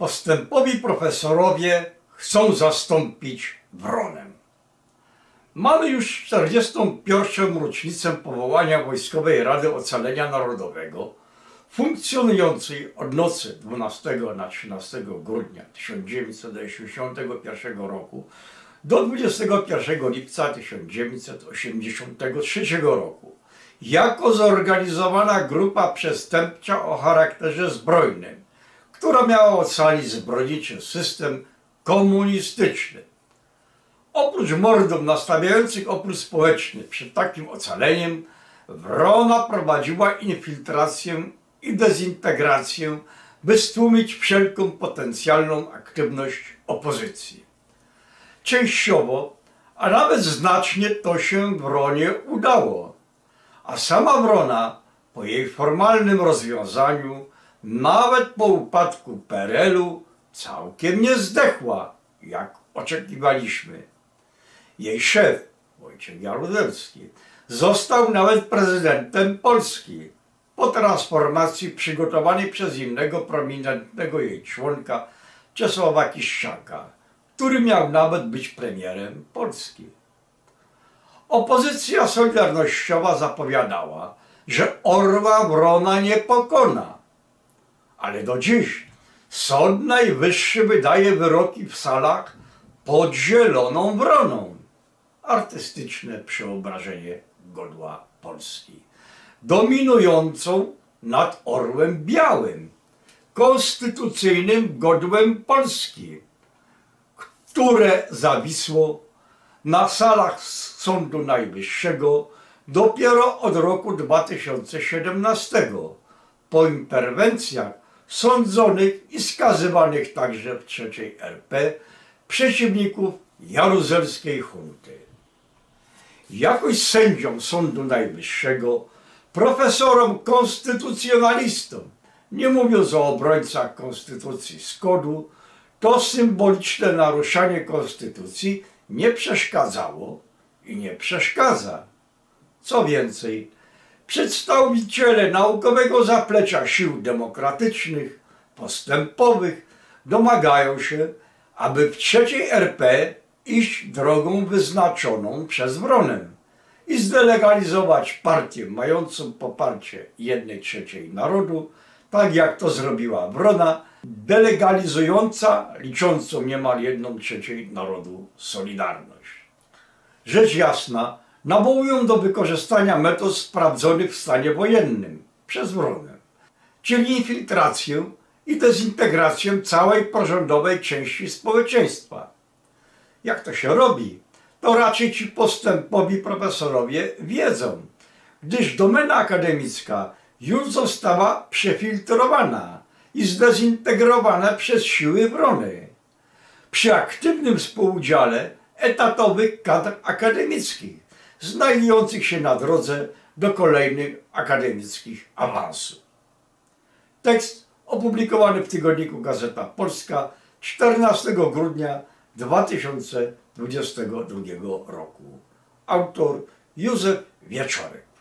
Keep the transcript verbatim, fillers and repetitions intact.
Postępowi profesorowie chcą zastąpić Wronę. Mamy już czterdziestą pierwszą rocznicę powołania Wojskowej Rady Ocalenia Narodowego, funkcjonującej od nocy dwunastego na trzynastego grudnia tysiąc dziewięćset osiemdziesiątego pierwszego roku do dwudziestego pierwszego lipca tysiąc dziewięćset osiemdziesiątego trzeciego roku, jako zorganizowana grupa przestępcza o charakterze zbrojnym, która miała ocalić zbrodniczy system komunistyczny. Oprócz mordów nastawiających opór społeczny przed takim ocaleniem, Wrona prowadziła infiltrację i dezintegrację, by stłumić wszelką potencjalną aktywność opozycji. Częściowo, a nawet znacznie to się Wronie udało, a sama Wrona po jej formalnym rozwiązaniu, nawet po upadku P R L-u, całkiem nie zdechła, jak oczekiwaliśmy. Jej szef, Wojciech Jaruzelski, został nawet prezydentem Polski po transformacji przygotowanej przez innego prominentnego jej członka, Czesława Kiszczaka, który miał nawet być premierem Polski. Opozycja solidarnościowa zapowiadała, że orła Wrona nie pokona, ale do dziś Sąd Najwyższy wydaje wyroki w salach pod zieloną Wroną. Artystyczne przeobrażenie godła Polski, dominującą nad orłem białym, konstytucyjnym godłem Polski, które zawisło na salach Sądu Najwyższego dopiero od roku dwa tysiące siedemnastego, po interwencjach sądzonych i skazywanych także w trzeciej R P przeciwników jaruzelskiej hunty. Jakoś sędziom Sądu Najwyższego, profesorom konstytucjonalistom, nie mówiąc o obrońcach konstytucji z kodu, to symboliczne naruszanie konstytucji nie przeszkadzało i nie przeszkadza. Co więcej, przedstawiciele naukowego zaplecza sił demokratycznych, postępowych domagają się, aby w trzeciej R P iść drogą wyznaczoną przez Wronę i zdelegalizować partię mającą poparcie jednej trzeciej narodu, tak jak to zrobiła Wrona, delegalizująca liczącą niemal jedną trzecią narodu Solidarność. Rzecz jasna, nawołują do wykorzystania metod sprawdzonych w stanie wojennym przez Wronę, czyli infiltrację i dezintegrację całej porządowej części społeczeństwa. Jak to się robi, to raczej ci postępowi profesorowie wiedzą, gdyż domena akademicka już została przefiltrowana i zdezintegrowana przez siły Wrony, przy aktywnym współudziale etatowych kadr akademickich, znajdujących się na drodze do kolejnych akademickich awansów. Tekst opublikowany w tygodniku Gazeta Polska czternastego grudnia dwa tysiące dwudziestego drugiego roku. Autor Józef Wieczorek.